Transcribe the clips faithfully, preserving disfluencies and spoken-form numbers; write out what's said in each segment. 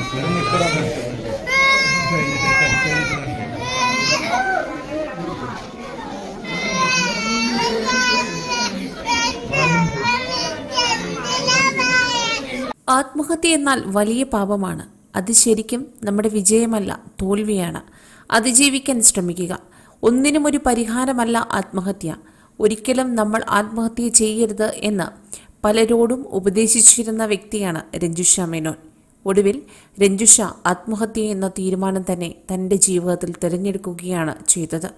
ആത്മഹത്യ എന്നാൽ വലിയ പാപമാണ്. അത് ശരിക്കും നമ്മുടെ വിജയമല്ല, തോൽവിയാണ്. അതിജീവിക്കാൻ ശ്രമിക്കുക. ഒന്നിനും ഒരു പരിഹാരമല്ല ആത്മഹത്യ. ഒരിക്കലും നമ്മൾ ആത്മഹത്യ ചെയ്യരുത് എന്ന് പലരോടും ഉപദേശിച്ചിരുന്ന വ്യക്തിയാണ് രഞ്ജുഷ മേനോൻ. ഒടുവിൽ രഞ്ജുഷ ആത്മഹത്യ എന്ന തീരുമാനം തന്നെ തൻ്റെ ജീവിതത്തിൽ തിരഞ്ഞെടുക്കുകയാണ് ചെയ്തത്.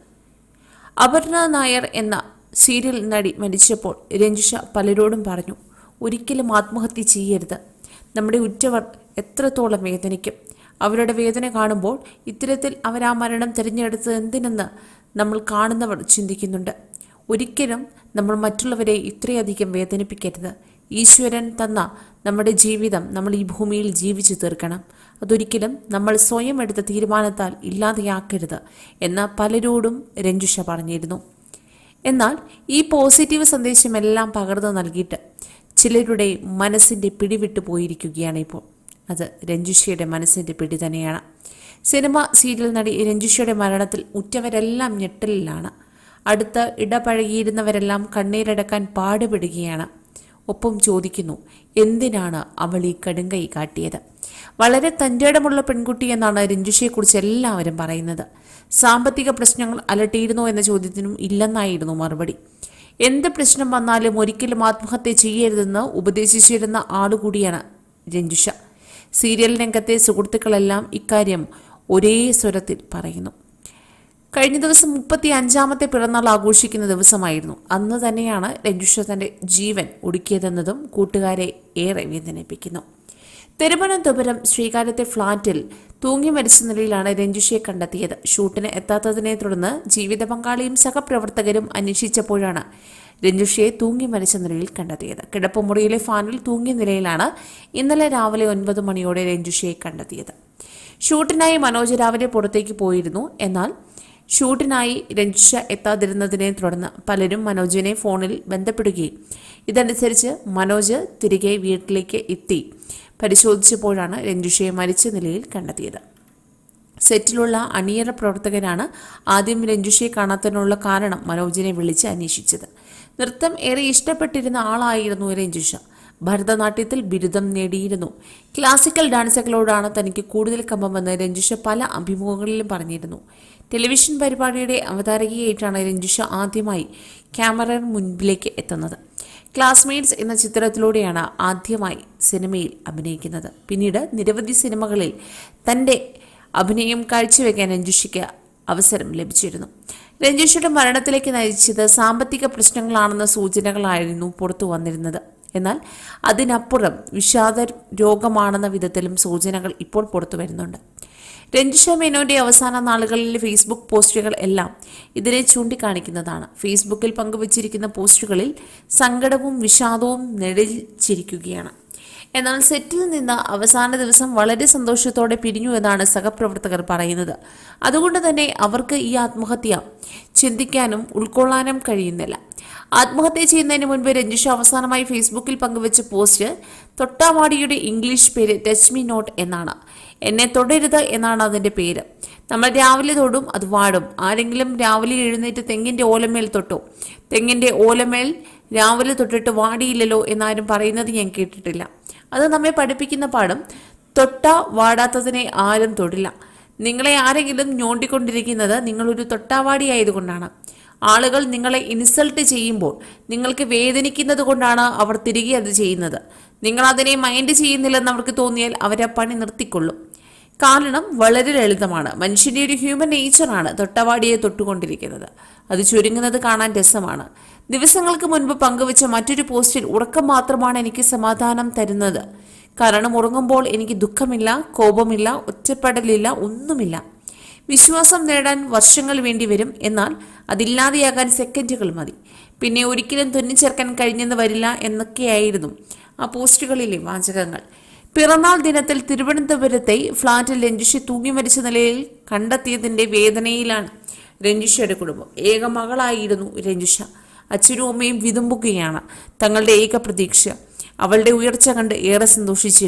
അപർണ നായർ എന്ന സീരിയൽ നടി മരിച്ചപ്പോൾ രഞ്ജുഷ പലരോടും പറഞ്ഞു, ഒരിക്കലും ആത്മഹത്യ ചെയ്യരുത്. നമ്മുടെ ഉറ്റവർ എത്രത്തോളം വേദനിക്കും. അവരുടെ വേദന കാണുമ്പോൾ ഇത്തരത്തിൽ അവർ ആ മരണം തിരഞ്ഞെടുത്തത് എന്തിനെന്ന് നമ്മൾ കാണുന്നവർ ചിന്തിക്കുന്നുണ്ട്. ഒരിക്കലും നമ്മൾ മറ്റുള്ളവരെ ഇത്രയധികം വേദനിപ്പിക്കരുത്. ഈശ്വരൻ തന്ന നമ്മുടെ ജീവിതം നമ്മൾ ഈ ഭൂമിയിൽ ജീവിച്ചു തീർക്കണം. അതൊരിക്കലും നമ്മൾ സ്വയം എടുത്ത തീരുമാനത്താൽ ഇല്ലാതെയാക്കരുത് എന്ന് പലരോടും രഞ്ജുഷ പറഞ്ഞിരുന്നു. എന്നാൽ ഈ പോസിറ്റീവ് സന്ദേശമെല്ലാം പകർന്നു നൽകിയിട്ട് ചിലരുടെ മനസ്സിൻ്റെ പിടിവിട്ടു പോയിരിക്കുകയാണ് ഇപ്പോൾ. അത് രഞ്ജുഷയുടെ മനസ്സിൻ്റെ പിടി തന്നെയാണ്. സിനിമ സീരിയൽ നടി രഞ്ജുഷയുടെ മരണത്തിൽ ഉറ്റവരെല്ലാം ഞെട്ടലിലാണ്. അടുത്ത് ഇടപഴകിയിരുന്നവരെല്ലാം കണ്ണീരടക്കാൻ പാടുപെടുകയാണ്. ഒപ്പം ചോദിക്കുന്നു, എന്തിനാണ് അവൾ ഈ കടുങ്കൈ കാട്ടിയത്? വളരെ തൻ്റെടമുള്ള പെൺകുട്ടി എന്നാണ് രഞ്ജുഷയെക്കുറിച്ച് എല്ലാവരും പറയുന്നത്. സാമ്പത്തിക പ്രശ്നങ്ങൾ അലട്ടിയിരുന്നോ എന്ന ചോദ്യത്തിനും ഇല്ലെന്നായിരുന്നു മറുപടി. എന്ത് പ്രശ്നം വന്നാലും ഒരിക്കലും ആത്മഹത്യ ചെയ്യരുതെന്ന് ഉപദേശിച്ചിരുന്ന ആളുകൂടിയാണ് രഞ്ജുഷ. സീരിയൽ രംഗത്തെ സുഹൃത്തുക്കളെല്ലാം ഇക്കാര്യം ഒരേ സ്വരത്തിൽ പറയുന്നു. കഴിഞ്ഞ ദിവസം മുപ്പത്തി അഞ്ചാമത്തെ പിറന്നാൾ ആഘോഷിക്കുന്ന ദിവസമായിരുന്നു. അന്ന് തന്നെയാണ് രഞ്ജുഷ തൻ്റെ ജീവൻ ഒടുക്കിയതെന്നതും കൂട്ടുകാരെ ഏറെ വേദനിപ്പിക്കുന്നു. തിരുവനന്തപുരം ശ്രീകാര്യത്തെ ഫ്ളാറ്റിൽ തൂങ്ങി മരിച്ച നിലയിലാണ് രഞ്ജുഷയെ കണ്ടെത്തിയത്. ഷൂട്ടിന് എത്താത്തതിനെ തുടർന്ന് ജീവിത പങ്കാളിയും സഹപ്രവർത്തകരും അന്വേഷിച്ചപ്പോഴാണ് രഞ്ജുഷയെ തൂങ്ങി മരിച്ച നിലയിൽ കണ്ടെത്തിയത്. കിടപ്പുമുറിയിലെ ഫാനിൽ തൂങ്ങിയ നിലയിലാണ് ഇന്നലെ രാവിലെ ഒൻപത് മണിയോടെ രഞ്ജുഷയെ കണ്ടെത്തിയത്. ഷൂട്ടിനായി മനോജ് രാവിലെ പുറത്തേക്ക് പോയിരുന്നു. എന്നാൽ ഷൂട്ടിനായി രഞ്ജുഷ എത്താതിരുന്നതിനെ തുടർന്ന് പലരും മനോജിനെ ഫോണിൽ ബന്ധപ്പെടുകയും ഇതനുസരിച്ച് മനോജ് തിരികെ വീട്ടിലേക്ക് എത്തി പരിശോധിച്ചപ്പോഴാണ് രഞ്ജുഷയെ മരിച്ച നിലയിൽ കണ്ടെത്തിയത്. സെറ്റിലുള്ള അണിയറ പ്രവർത്തകരാണ് ആദ്യം രഞ്ജുഷയെ കാണാത്തതിനുള്ള കാരണം മനോജിനെ വിളിച്ച് അന്വേഷിച്ചത്. നൃത്തം ഏറെ ഇഷ്ടപ്പെട്ടിരുന്ന ആളായിരുന്നു രഞ്ജുഷ. ഭരതനാട്യത്തിൽ ബിരുദം നേടിയിരുന്നു. ക്ലാസിക്കൽ ഡാൻസുകളോടാണ് തനിക്ക് കൂടുതൽ കമ്പമെന്ന് രഞ്ജുഷ പല അഭിമുഖങ്ങളിലും പറഞ്ഞിരുന്നു. ടെലിവിഷൻ പരിപാടിയുടെ അവതാരകയായിട്ടാണ് രഞ്ജുഷ ആദ്യമായി ക്യാമറ മുൻപിലേക്ക് എത്തുന്നത്. ക്ലാസ്മേറ്റ്സ് എന്ന ചിത്രത്തിലൂടെയാണ് ആദ്യമായി സിനിമയിൽ അഭിനയിക്കുന്നത്. പിന്നീട് നിരവധി സിനിമകളിൽ തൻ്റെ അഭിനയം കാഴ്ചവെക്കാൻ രഞ്ജുഷയ്ക്ക് അവസരം ലഭിച്ചിരുന്നു. രഞ്ജുഷയുടെ മരണത്തിലേക്ക് നയിച്ചത് സാമ്പത്തിക പ്രശ്നങ്ങളാണെന്ന സൂചനകളായിരുന്നു പുറത്തു വന്നിരുന്നത്. എന്നാൽ അതിനപ്പുറം വിഷാദ രോഗമാണെന്ന വിധത്തിലും സൂചനകൾ ഇപ്പോൾ പുറത്തു വരുന്നുണ്ട്. രഞ്ജുഷ മേനോന്റെ അവസാന നാളുകളിലെ ഫേസ്ബുക്ക് പോസ്റ്റുകൾ എല്ലാം ഇതിനെ ചൂണ്ടിക്കാണിക്കുന്നതാണ്. ഫേസ്ബുക്കിൽ പങ്കുവച്ചിരിക്കുന്ന പോസ്റ്റുകളിൽ സങ്കടവും വിഷാദവും നിഴലിച്ചിരിക്കുകയാണ്. എന്നാൽ സെറ്റിൽ നിന്ന് അവസാന ദിവസം വളരെ സന്തോഷത്തോടെ പിരിഞ്ഞു എന്നാണ് സഹപ്രവർത്തകർ പറയുന്നത്. അതുകൊണ്ട് തന്നെ അവർക്ക് ഈ ആത്മഹത്യ ചിന്തിക്കാനും ഉൾക്കൊള്ളാനും കഴിയുന്നില്ല. ആത്മഹത്യ ചെയ്യുന്നതിന് മുൻപ് രഞ്ജുഷ അവസാനമായി ഫേസ്ബുക്കിൽ പങ്കുവച്ച പോസ്റ്റ് തൊട്ടാവാടിയുടെ ഇംഗ്ലീഷ് പേര് ടച്ച് മീ നോട്ട് എന്നാണ്. എന്നെ തൊടരുത് എന്നാണ് അതിൻ്റെ പേര്. നമ്മൾ രാവിലെ തൊടും, അത് വാടും. ആരെങ്കിലും രാവിലെ എഴുന്നേറ്റ് തെങ്ങിൻ്റെ ഓലമേൽ തൊട്ടോ? തെങ്ങിൻ്റെ ഓലമേൽ രാവിലെ തൊട്ടിട്ട് വാടിയില്ലല്ലോ എന്നാരും പറയുന്നത് ഞാൻ കേട്ടിട്ടില്ല. അത് നമ്മെ പഠിപ്പിക്കുന്ന പാഠം തൊട്ട വാടാത്തതിനെ ആരും തൊടില്ല. നിങ്ങളെ ആരെങ്കിലും ഞോണ്ടിക്കൊണ്ടിരിക്കുന്നത് നിങ്ങളൊരു തൊട്ടാവാടി ആയതുകൊണ്ടാണ്. ആളുകൾ നിങ്ങളെ ഇൻസൾട്ട് ചെയ്യുമ്പോൾ നിങ്ങൾക്ക് വേദനിക്കുന്നത് കൊണ്ടാണ് അവർ തിരികെ അത് ചെയ്യുന്നത്. നിങ്ങൾ അതിനെ മൈൻഡ് ചെയ്യുന്നില്ലെന്ന് അവർക്ക് തോന്നിയാൽ അവരെ പണി നിർത്തിക്കൊള്ളും. കാരണം വളരെ ലളിതമാണ്. മനുഷ്യൻ്റെ ഒരു ഹ്യൂമൻ നേച്ചറാണ് തൊട്ടവാടിയെ തൊട്ടുകൊണ്ടിരിക്കുന്നത്. അത് ചുരുങ്ങുന്നത് കാണാൻ രസമാണ്. ദിവസങ്ങൾക്ക് മുൻപ് പങ്കുവച്ച മറ്റൊരു പോസ്റ്റിൽ ഉറക്കം മാത്രമാണ് എനിക്ക് സമാധാനം തരുന്നത്. കാരണം ഉറങ്ങുമ്പോൾ എനിക്ക് ദുഃഖമില്ല, കോപമില്ല, ഒറ്റപ്പെടലില്ല, ഒന്നുമില്ല. വിശ്വാസം നേടാൻ വർഷങ്ങൾ വേണ്ടി വരും. എന്നാൽ അതില്ലാതെയാകാൻ സെക്കൻഡുകൾ മതി. പിന്നെ ഒരിക്കലും തുന്നിച്ചേർക്കാൻ കഴിഞ്ഞെന്ന് വരില്ല എന്നൊക്കെയായിരുന്നു ആ പോസ്റ്റുകളിലെ വാചകങ്ങൾ. പിറന്നാൾ ദിനത്തിൽ തിരുവനന്തപുരത്തെ ഫ്ളാറ്റിൽ രഞ്ജുഷ തൂങ്ങി മരിച്ച നിലയിൽ കണ്ടെത്തിയതിൻ്റെ വേദനയിലാണ് രഞ്ജുഷയുടെ കുടുംബം. ഏക മകളായിരുന്നു രഞ്ജുഷ. അച്ഛനും അമ്മയും വിതുമ്പുകയാണ്. തങ്ങളുടെ ഏക പ്രതീക്ഷ. അവളുടെ ഉയർച്ച കണ്ട് ഏറെ സന്തോഷിച്ചിരുന്നു.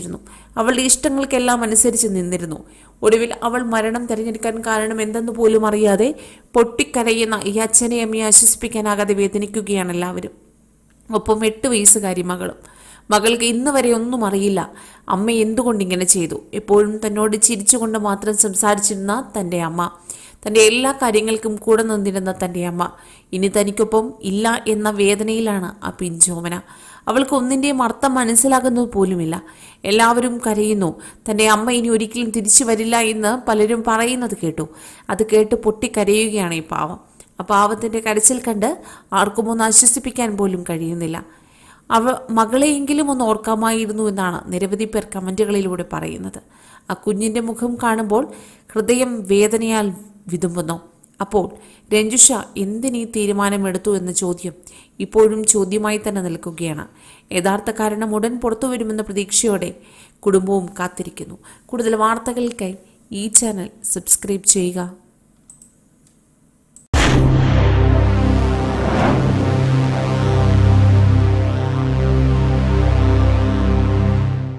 അവളുടെ ഇഷ്ടങ്ങൾക്കെല്ലാം അനുസരിച്ച് നിന്നിരുന്നു. ഒടുവിൽ അവൾ മരണം തിരഞ്ഞെടുക്കാൻ കാരണം എന്തെന്ന് പോലും അറിയാതെ പൊട്ടിക്കരയുന്ന ഈ അച്ഛനെ അമ്മയെ ആശ്വസിപ്പിക്കാനാകാതെ വേദനിക്കുകയാണ് എല്ലാവരും. ഒപ്പം എട്ട് വയസ്സുകാരി മകളും. മകൾക്ക് ഇന്ന് വരെ ഒന്നും അറിയില്ല. അമ്മ എന്തുകൊണ്ടിങ്ങനെ ചെയ്തു. എപ്പോഴും തന്നോട് ചിരിച്ചുകൊണ്ട് മാത്രം സംസാരിച്ചിരുന്ന തൻ്റെ അമ്മ, തൻ്റെ എല്ലാ കാര്യങ്ങൾക്കും കൂടെ നിന്നിരുന്ന തൻ്റെ അമ്മ ഇനി തനിക്കൊപ്പം ഇല്ല എന്ന വേദനയിലാണ് ആ പിഞ്ചോമന. അവൾക്ക് ഒന്നിൻ്റെയും അർത്ഥം മനസ്സിലാകുന്നത് പോലുമില്ല. എല്ലാവരും കരയുന്നു. തൻ്റെ അമ്മ ഇനി ഒരിക്കലും തിരിച്ചു വരില്ല എന്ന് പലരും പറയുന്നത് കേട്ടു. അത് കേട്ട് പൊട്ടിക്കരയുകയാണ് ഈ പാവം. ആ പാവത്തിൻ്റെ കരച്ചിൽ കണ്ട് ആർക്കും ഒന്ന് ആശ്വസിപ്പിക്കാൻ പോലും കഴിയുന്നില്ല. അവ മകളെയെങ്കിലും ഒന്ന് ഓർക്കാമായിരുന്നു എന്നാണ് നിരവധി പേർ കമൻറ്റുകളിലൂടെ പറയുന്നത്. ആ കുഞ്ഞിൻ്റെ മുഖം കാണുമ്പോൾ ഹൃദയം വേദനയാൽ വിതുമ്പുന്നു. അപ്പോൾ രഞ്ജുഷ എന്തിനീ തീരുമാനമെടുത്തു എന്ന ചോദ്യം ഇപ്പോഴും ചോദ്യമായി തന്നെ നിൽക്കുകയാണ്. യഥാർത്ഥ കാരണം ഉടൻ പുറത്തു വരുമെന്ന പ്രതീക്ഷയോടെ കുടുംബവും കാത്തിരിക്കുന്നു. കൂടുതൽ വാർത്തകൾക്കായി ഈ ചാനൽ സബ്സ്ക്രൈബ് ചെയ്യുക.